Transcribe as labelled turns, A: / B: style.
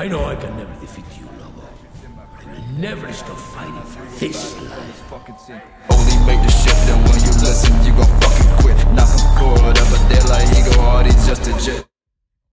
A: I know I can never defeat you, Lobo. But I will never stop fighting for this life.
B: Only make the ship that when you listen, you